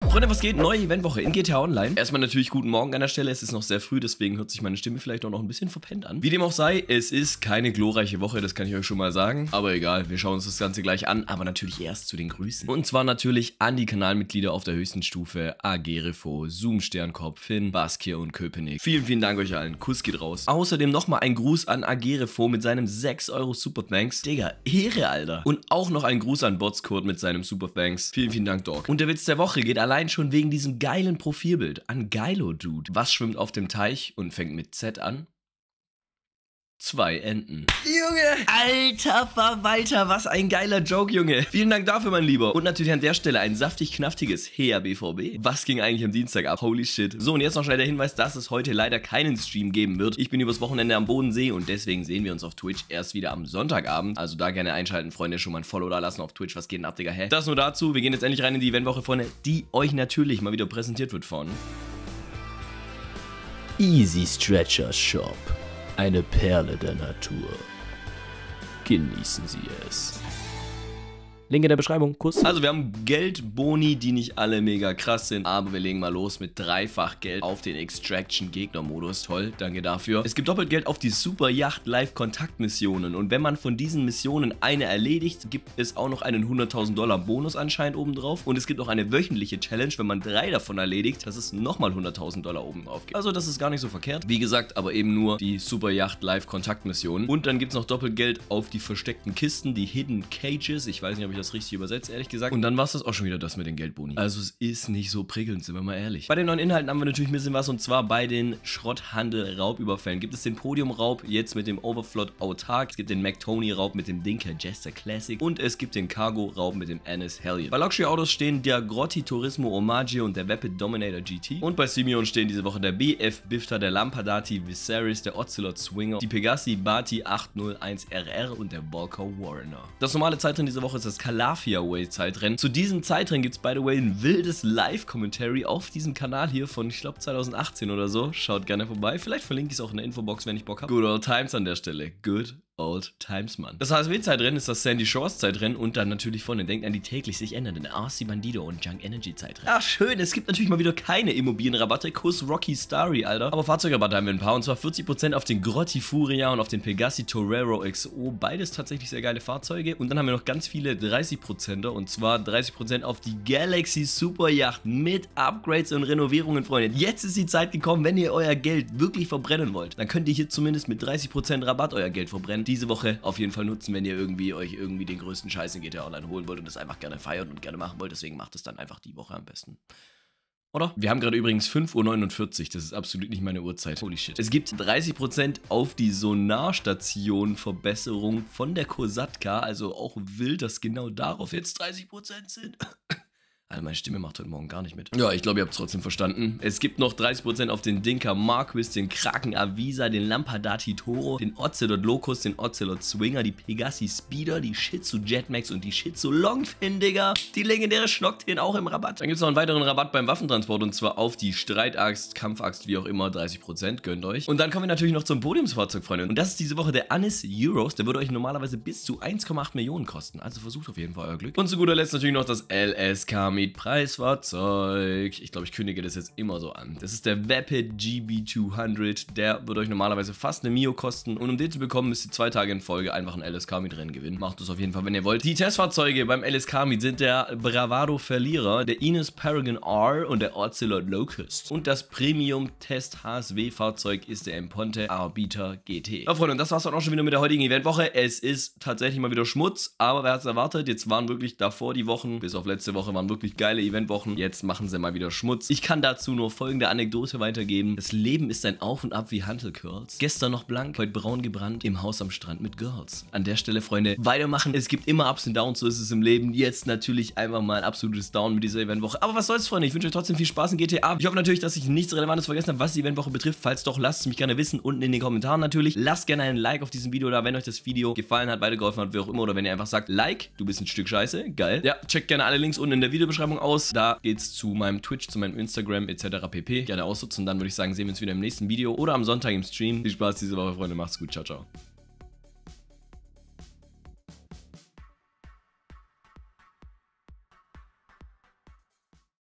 Freunde, was geht? Neue Eventwoche in GTA Online. Erstmal natürlich guten Morgen an der Stelle. Es ist noch sehr früh, deswegen hört sich meine Stimme vielleicht auch noch ein bisschen verpennt an. Wie dem auch sei, es ist keine glorreiche Woche, das kann ich euch schon mal sagen. Aber egal, wir schauen uns das Ganze gleich an. Aber natürlich erst zu den Grüßen. Und zwar natürlich an die Kanalmitglieder auf der höchsten Stufe. Agerefo, Zoom Sternkorb, Finn, Baskir und Köpenick. Vielen, vielen Dank euch allen. Kuss geht raus. Außerdem nochmal ein Gruß an Agerefo mit seinem 6 Euro Super Thanks. Digga, Ehre, Alter. Und auch noch ein Gruß an Botskurt mit seinem Super Thanks. Vielen, vielen Dank, Dog. Und der Witz der Woche geht allein schon wegen diesem geilen Profilbild an Geilo Dude. Was schwimmt auf dem Teich und fängt mit Z an? 2 Enten. Junge! Alter Verwalter, was ein geiler Joke, Junge. Vielen Dank dafür, mein Lieber. Und natürlich an der Stelle ein saftig knaftiges Hea BVB. Was ging eigentlich am Dienstag ab? Holy shit. So, und jetzt noch schnell der Hinweis, dass es heute leider keinen Stream geben wird. Ich bin übers Wochenende am Bodensee und deswegen sehen wir uns auf Twitch erst wieder am Sonntagabend. Also da gerne einschalten, Freunde. Schon mal ein Follow da lassen auf Twitch. Was geht denn ab, Digga? Hä? Das nur dazu. Wir gehen jetzt endlich rein in die Eventwoche, Freunde, die euch natürlich mal wieder präsentiert wird von Easy Stretcher Shop. Eine Perle der Natur. Genießen Sie es. Link in der Beschreibung. Kuss. Also wir haben Geldboni, die nicht alle mega krass sind, aber wir legen mal los mit dreifach Geld auf den Extraction Gegner-Modus. Toll, danke dafür. Es gibt doppelt Geld auf die Super Yacht Live Kontaktmissionen und wenn man von diesen Missionen eine erledigt, gibt es auch noch einen 100.000 $ Bonus anscheinend obendrauf und es gibt auch eine wöchentliche Challenge, wenn man 3 davon erledigt, dass es nochmal 100.000 $ obendrauf gibt. Also das ist gar nicht so verkehrt. Wie gesagt, aber eben nur die Super Yacht Live Kontaktmissionen. Und dann gibt es noch doppelt Geld auf die versteckten Kisten, die Hidden Cages. Ich weiß nicht, ob ich das richtig übersetzt, ehrlich gesagt. Und dann war es das auch schon wieder, das mit den Geldboni. Also es ist nicht so prickelnd, sind wir mal ehrlich. Bei den neuen Inhalten haben wir natürlich ein bisschen was und zwar bei den Schrotthandel-Raubüberfällen gibt es den Podium-Raub jetzt mit dem Overflot Autark. Es gibt den McTony-Raub mit dem Dinker Jester Classic und es gibt den Cargo-Raub mit dem Ennis Hellion. Bei Luxury-Autos stehen der Grotti Turismo Omaggio und der Vapid Dominator GT. Und bei Simeon stehen diese Woche der BF Bifter, der Lampadati Viserys, der Ocelot Swinger, die Pegasi Bati 801RR und der Volker Warrener. Das normale Zeitrennen diese Woche ist das Calafia Way Zeitrennen. Zu diesem Zeitrennen gibt es, by the way, ein wildes Live-Commentary auf diesem Kanal hier von, ich glaube, 2018 oder so. Schaut gerne vorbei. Vielleicht verlinke ich es auch in der Infobox, wenn ich Bock habe. Good old times an der Stelle. Good old times, Mann. Das HSW-Zeitrennen ist das Sandy Shores Zeitrennen und dann natürlich vorne, denkt an die täglich sich ändernden RC Bandido und Junk Energy Zeitrennen. Ach, schön, es gibt natürlich mal wieder keine Immobilienrabatte. Kuss Rocky Starry, Alter. Aber Fahrzeugrabatte haben wir ein paar und zwar 40% auf den Grotti Furia und auf den Pegasi Torero XO. Beides tatsächlich sehr geile Fahrzeuge. Und dann haben wir noch ganz viele 30% und zwar 30% auf die Galaxy Super Yacht mit Upgrades und Renovierungen, Freunde. Jetzt ist die Zeit gekommen, wenn ihr euer Geld wirklich verbrennen wollt, dann könnt ihr hier zumindest mit 30% Rabatt euer Geld verbrennen. Diese Woche auf jeden Fall nutzen, wenn ihr euch irgendwie den größten Scheiß in GTA Online holen wollt und das einfach gerne feiern und gerne machen wollt. Deswegen macht es dann einfach die Woche am besten. Oder? Wir haben gerade übrigens 5:49 Uhr, das ist absolut nicht meine Uhrzeit. Holy shit. Es gibt 30% auf die Sonarstation-Verbesserung von der Kosatka, also auch wild, dass genau darauf jetzt 30% sind. Also meine Stimme macht heute Morgen gar nicht mit. Ja, ich glaube, ihr habt es trotzdem verstanden. Es gibt noch 30% auf den Dinker Marquis, den Kraken Avisa, den Lampadati Toro, den Ocelot Locus, den Ocelot Swinger, die Pegasi Speeder, die Shitsu Jetmax und die Shitsu Longfin, Digga. Die legendäre Schnocktin auch im Rabatt. Dann gibt es noch einen weiteren Rabatt beim Waffentransport und zwar auf die Streitaxt, Kampfaxt, wie auch immer, 30%, gönnt euch. Und dann kommen wir natürlich noch zum Podiumsfahrzeug, Freunde. Und das ist diese Woche der Anis Euros. Der würde euch normalerweise bis zu 1,8 Millionen kosten. Also versucht auf jeden Fall euer Glück. Und zu guter Letzt natürlich noch das LSK Preisfahrzeug. Ich glaube, ich kündige das jetzt immer so an. Das ist der Vapid GB200. Der wird euch normalerweise fast eine Mio kosten. Und um den zu bekommen, müsst ihr 2 Tage in Folge einfach ein LSK Meet Rennen gewinnen. Macht das auf jeden Fall, wenn ihr wollt. Die Testfahrzeuge beim LSK Meet sind der Bravado Verlierer, der Ines Paragon R und der Ocelot Locust. Und das Premium Test HSW Fahrzeug ist der Emponte Arbiter GT. Ja, Freunde, und das war's dann auch schon wieder mit der heutigen Eventwoche. Es ist tatsächlich mal wieder Schmutz, aber wer hat's erwartet? Jetzt waren wirklich davor die Wochen, bis auf letzte Woche, waren wirklich geile Eventwochen. Jetzt machen sie mal wieder Schmutz. Ich kann dazu nur folgende Anekdote weitergeben. Das Leben ist ein Auf und Ab wie Hantelcurls. Gestern noch blank, heute braun gebrannt, im Haus am Strand mit Girls. An der Stelle, Freunde, weitermachen. Es gibt immer Ups und Downs, so ist es im Leben. Jetzt natürlich einfach mal ein absolutes Down mit dieser Eventwoche. Aber was soll's, Freunde? Ich wünsche euch trotzdem viel Spaß in GTA. Ich hoffe natürlich, dass ich nichts Relevantes vergessen habe, was die Eventwoche betrifft. Falls doch, lasst es mich gerne wissen. Unten in den Kommentaren natürlich. Lasst gerne einen Like auf diesem Video da, wenn euch das Video gefallen hat, weitergeholfen hat, wie auch immer. Oder wenn ihr einfach sagt, Like, du bist ein Stück Scheiße. Geil. Ja, checkt gerne alle Links unten in der Videobeschreibung aus. Da geht's zu meinem Twitch, zu meinem Instagram etc. pp. Gerne ausnutzen. Dann würde ich sagen, sehen wir uns wieder im nächsten Video oder am Sonntag im Stream. Viel Spaß diese Woche, Freunde. Macht's gut. Ciao, ciao.